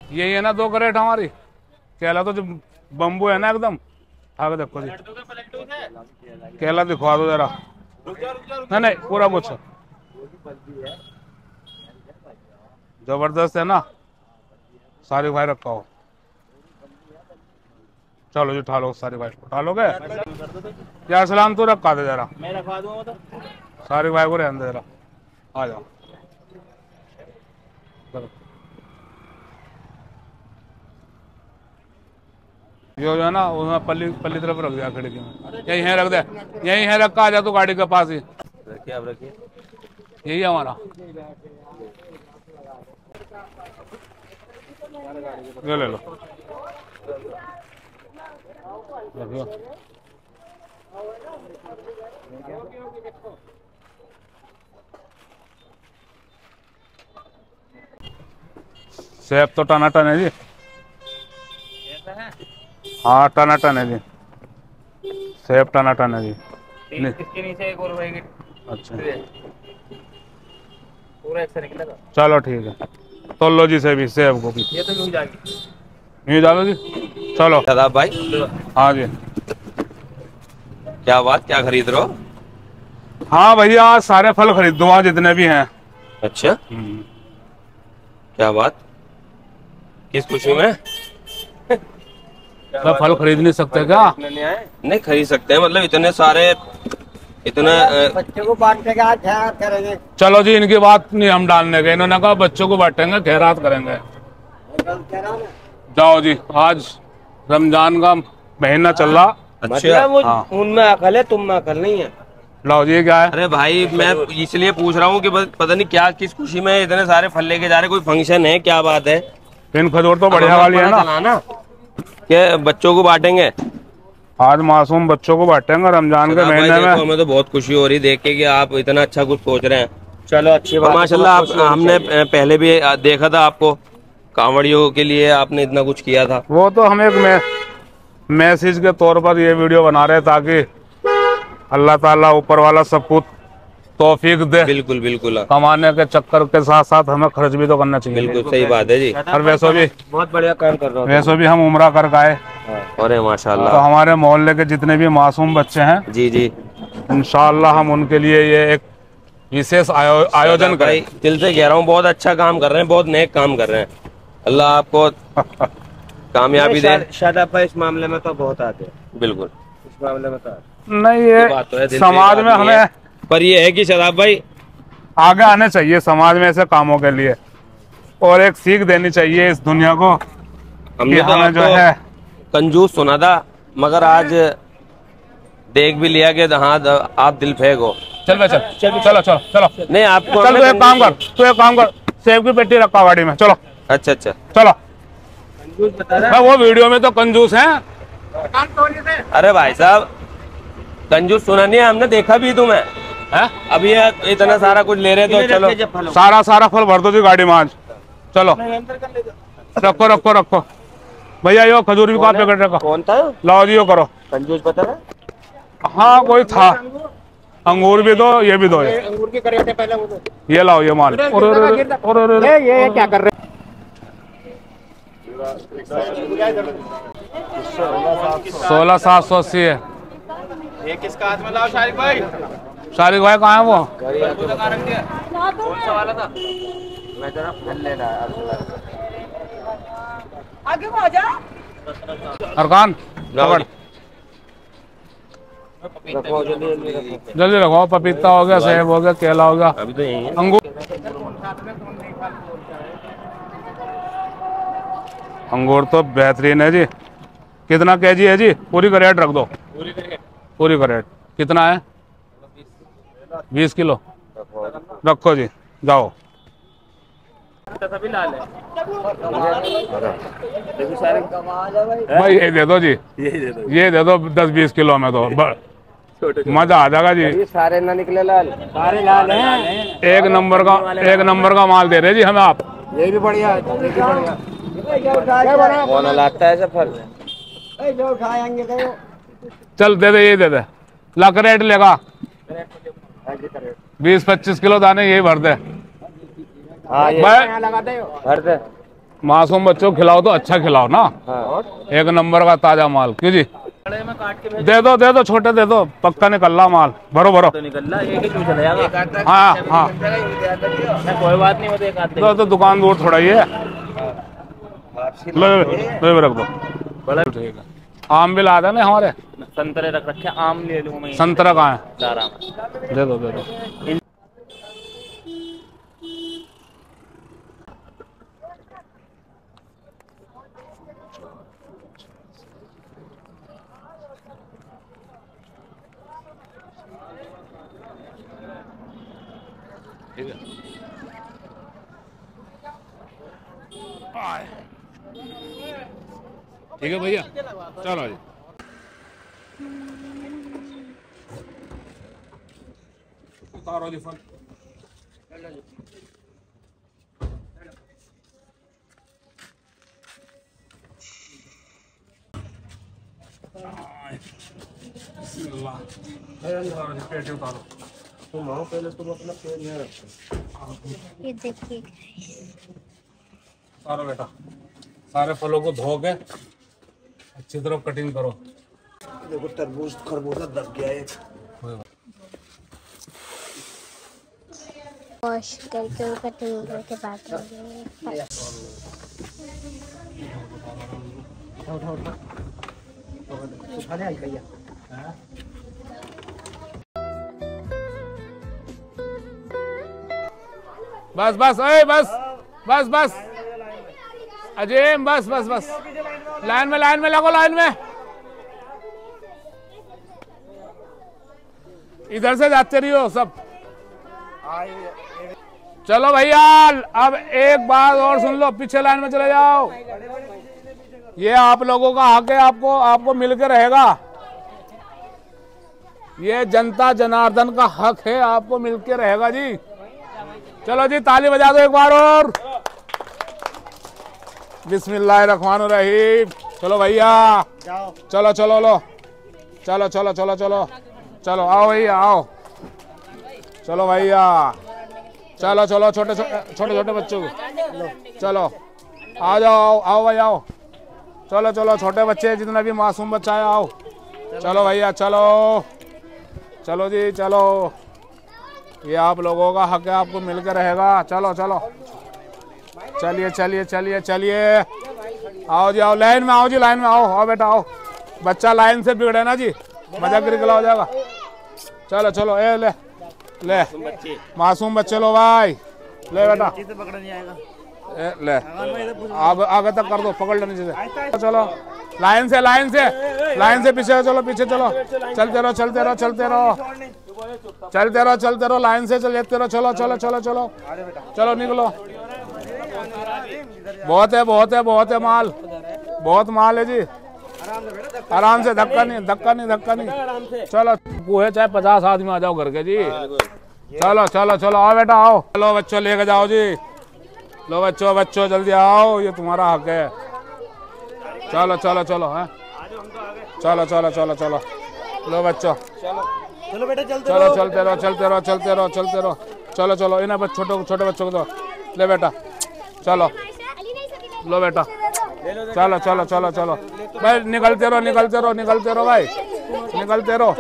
यही है ना 2 करेट हमारी। केला तो जो बम्बू है ना एकदम। आगे देखो जी, केला दिखवा दो जरा। नहीं नहीं, पूरा कुछ जबरदस्त है ना। सारी भाई रखा हो। चलो जी उठा लो, सारी भाई उठा लोगे यार। सलाम तो रखा दे जरा, मैं रखवा दूंगा तो। सारी भाई को रहने दे जरा, आ जाओ। चलो ये जो है ना, उसमें पल्ली पल्ली तरफ रख दिया खिड़की में। यही है रख दे, यही है रखा, आ जा तो गाड़ी के पास ही। रखिए, आप रखिए। यही है हमारा। ये ले लो, रखियो। सेब तो टनाटन है जी। हाँ टनाटन है जी, सेब टनाटन है जी। इसके नीचे एक और रहेगी। अच्छा पूरा एक से निकलेगा। चलो ठीक है, तो लो जी सेब, सेब को भी ये तो यूं जाएगी। नहीं डालो जी। चलो दादा भाई, हाँ जी। क्या बात, क्या खरीद रहे हो? हाँ भैया आज सारे फल खरीद दो आज, जितने भी हैं। अच्छा, क्या बात, किस खुशी में? सब फल खरीद नहीं सकते क्या? नहीं खरीद सकते हैं, मतलब इतने सारे, इतना बच्चों को बांटने का ख्याल करेंगे। चलो जी, इनकी बात नहीं हम डालने गए, इन्होंने कहा बच्चों को बांटेंगे, खैरात करेंगे। जाओ जी, आज रमजान का महीना चल रहा। अच्छा, मतलब उनमें अकल है, तुम में अकल नहीं है। लाओ जी, क्या है? अरे भाई मैं इसलिए पूछ रहा हूँ कि पता नहीं क्या, किस खुशी में इतने सारे फल लेके जा रहे, कोई फंक्शन है, क्या बात है? इन खजूर तो बढ़िया वाली है ना, क्या बच्चों को बांटेंगे? आज मासूम बच्चों को बांटेंगे रमजान के महीने में। हमें तो बहुत खुशी हो रही देख के कि आप इतना अच्छा कुछ सोच रहे हैं। चलो अच्छी बात है, माशाल्लाह। आप हमने पहले भी देखा था आपको, कांवड़ियों के लिए आपने इतना कुछ किया था। वो तो हम एक मैसेज के तौर पर ये वीडियो बना रहे ताकि अल्लाह ताला ऊपर वाला सब कुछ तौफीक दे। बिल्कुल बिल्कुल, कमाने के चक्कर के साथ साथ हमें खर्च भी तो करना चाहिए। बिल्कुल सही बात है जी। और वैसे भी बहुत बढ़िया काम कर रहे हो। वैसे भी हम उम्रा कर आए, अरे माशाल्लाह। तो हमारे मोहल्ले के जितने भी मासूम बच्चे हैं, जी जी, इंशाअल्लाह हम उनके लिए ये एक विशेष आयोजन भाई करें। दिल से कह रहा हूँ, बहुत अच्छा काम कर रहे हैं, बहुत नेक काम कर रहे हैं। अल्लाह आपको कामयाबी दे। शादाब भाई इस मामले में तो बहुत आगे हैं। बिल्कुल, इस मामले में तो नहीं, बात तो है, ये दिल से समाज एक में आदमी है। हमें पर ये है कि शादाब भाई आगे आने चाहिए, समाज में ऐसे कामों के लिए, और एक सीख देनी चाहिए इस दुनिया को कि हमने तो हमें जो आपको है कंजूस सुना था, मगर आज देख भी लिया कि हाँ आप दिल फेंक हो। चल बे, चल चलो चलो चलो। नहीं आपको चल हमने तू एक काम कर, सेब की पेटी रखा गाड़ी में। चलो अच्छा अच्छा, चलो। कंजूस बता रहा मैं वो वीडियो में तो कंजूस है। अरे भाई साहब कंजूस सुना नहीं है, हमने देखा भी तुम्हें। है? अभी ये इतना सारा कुछ ले रहे तो चलो, सारा फल भर दो जी गाड़ी में आज। चलो रखो रखो रखो भैया, यो खजूर भी का पैकेट रखो। कौन था लाओ जी, यो करो। कंजूस बता रहा? हाँ कोई था, अंगूर भी दो, ये भी दो। अंगूर की करेटे पहले वो दो। ये लाओ ये माल। ये क्या कर रहे? 16,780 है। ये किसका हाथ में लाओ शारिक भाई? शारिक भाई कहाँ है वो? कौन सा वाला था? मैं जरा फल ले रहा है। आगे को आ जा। अरकान पकड़, रखो जल्दी जल्दी रखो। जल्दी रखो। पपीता हो गया, सेब हो गया, केला हो गया, अभी तो यही है। अंगूर। अंगूर तो बेहतरीन है जी। कितना केजी है जी? पूरी करेट रख दो। पूरी करेट कितना है? 20 किलो रखो जी, जाओ। सभी लाल है भाई ये दे दो जी, ये दे दो 10-20 किलो में तो मजा आ जाएगा जी। सारे ना निकले लाल, सारे लाल हैं। एक नंबर का माल दे रहे जी हमें आप। ये भी बढ़िया है, ये भी बढ़िया। कौन लाता है फल? जो उठाएंगे तो चल दे दे, ये दे दे। ला करेट लेगा 20-25 किलो दाने, यही भर दे। हाँ ये लगा दे, भर दे। मासूम बच्चों को खिलाओ तो अच्छा खिलाओ ना। हाँ। एक नंबर का ताजा माल। क्यों जी? दे दो छोटे दे दो, पक्का निकल रहा माल। भरो भरो तो निकल रहा, एक ही चूज चला जाएगा। हाँ हाँ कोई बात नहीं, वो तो एक आध तो दुकान दूर थोड़ा ही है। ले रख दो। बड़ा ठीक है। आम भी ला देना हमारे। संतरे रख रखे, आम ले लूँ मैं। संतरा कहाँ है? दारा में। दे दो। ठीक है। ठीक है भैया, चलो जी। उतारो जी फल। बिस्मिल्लाह। उतारो जी, पेटी उतारो। तुम आओ पहले, तुम अपना पेड़ यहाँ रखो। ये देखिए सारो बेटा, सारे फलों को धो के अच्छी तरह कटिंग करो। देखो तरबूज खरबूजा दब गया है। वॉश करके कटिंग करके बात करेंगे। बस बस ओए बस बस बस अजीम बस बस बस लाइन में लगो, लाइन में। इधर से जाते रहियो सब। चलो भैया, अब एक बात और सुन लो, पीछे लाइन में चले जाओ। ये आप लोगों का हक है, आपको मिलकर रहेगा। ये जनता जनार्दन का हक है, आपको मिलकर रहेगा जी। चलो जी, ताली बजा दो एक बार और। बिस्मिल्लाहिर्रहमानिर्रहीम। चलो भैया, चलो चलो लो, चलो चलो चलो चलो चलो, आओ भैया आओ। चलो भैया, चलो चलो, छोटे छोटे बच्चों को चलो, आ जाओ, आओ भाई आओ। चलो चलो, छोटे बच्चे जितना भी मासूम बच्चा है आओ। चलो भैया चलो, चलो जी चलो। ये आप लोगों का हक है, आपको मिलकर रहेगा। चलो चलो, चलिए चलिए चलिए चलिए, आओ जी आओ, लाइन में आओ जी, लाइन में आओ। आओ बेटा आओ, बच्चा लाइन से बिगड़े ना जी, मजा गिरगिला हो जाएगा। चलो चलो, ए ले ले मासूम बच्चे लो भाई, ले बेटा ए, ले आगे तक कर दो, पकड़ लो नीचे से। चलो लाइन से पीछे चलो, पीछे चलो, चलते रहो चलते रहो चलते रहो चलते रहो चलते रहो, लाइन से चलते रहो। चलो चलो चलो चलो चलो, निकलो। बहुत है माल, बहुत माल है जी। आराम से, धक्का नहीं। चलो है चाहे 50 आदमी आ जाओ घर के जी। चलो चलो चलो, आओ बेटा आओ। चलो बच्चों लेके जाओ जी। लो बच्चों जल्दी आओ, ये तुम्हारा हक है। चलो चलो चलो, है चलो चलो चलो चलो, लो बच्चों चलो बेटा, चलो, चलते रहो। चलो चलो, इन्हें छोटे बच्चों को दो। ले बेटा चलो, लो बेटा, चलो चलो चलो चलो भाई, निकलते रहो भाई, निकलते रहो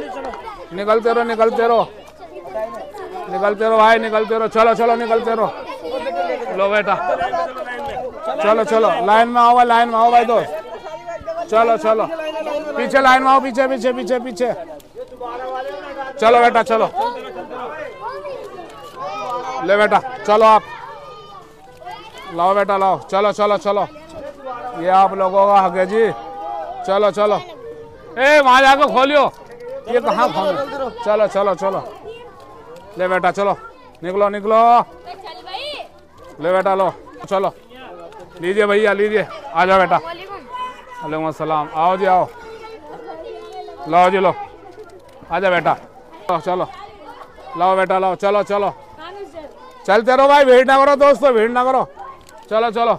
भाई, निकलते रहो। चलो चलो, निकलते रहो। लो बेटा, चलो चलो, लाइन में आओ भाई दोस्त। चलो चलो, पीछे लाइन में आओ, पीछे। चलो बेटा चलो, ले बेटा चलो, आप लाओ बेटा लाओ। चलो चलो चलो, ये आप लोगों का हक है जी। चलो चलो, ए वहां जाकर खोलियो, ये कहाँ खोलो। चलो चलो चलो, ले बेटा चलो, निकलो। ले बेटा लो, चलो लीजिए भैया, लीजिए, आ जाओ बेटा। वालेकुम अस्सलाम, आओ जी आओ, लाओ जी लो, आ जाओ बेटा। चलो लाओ बेटा लाओ, चलो चलो, चलते रहो भाई, भीड़ ना करो दोस्तों, भीड़ ना करो। चलो चलो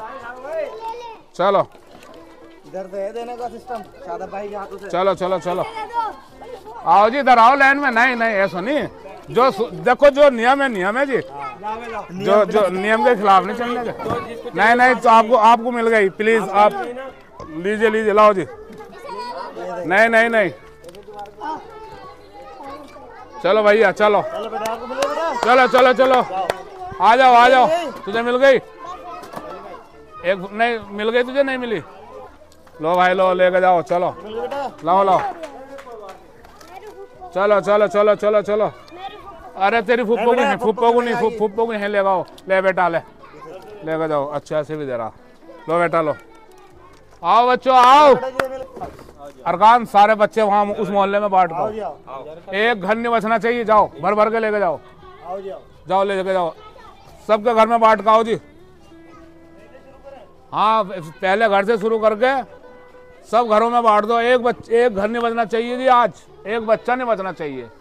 चलो, इधर दे देने का सिस्टम शादाब भाई के हाथों से। चलो चलो चलो, आओ जी इधर आओ, लाइन में। नहीं ऐसा नहीं, जो देखो जो नियम है जी, जो नियम के खिलाफ नहीं चलने के। नहीं नहीं तो आपको मिल गई, प्लीज आप लीजिए लाओ जी। नहीं नहीं नहीं, चलो भैया चलो चलो चलो चलो, आ जाओ, तुझे मिल गई एक, नहीं मिल गई तुझे, नहीं मिली, लो भाई लो, लेके जाओ, चलो लाओ, चलो। अरे तेरी फुप्पो को नहीं ले जाओ, ले बेटा लेके जाओ, अच्छा से भी दे रहा, लो बेटा लो, आओ बच्चों आओ। अरकान सारे बच्चे वहाँ उस मोहल्ले में बांट दो, एक घर नहीं बचना चाहिए, जाओ भर के लेके जाओ, लेके जाओ, सबके घर में बांट का आओ जी। हाँ पहले घर से शुरू करके सब घरों में बांट दो, एक घर नहीं बचना चाहिए जी, आज एक बच्चा नहीं बचना चाहिए।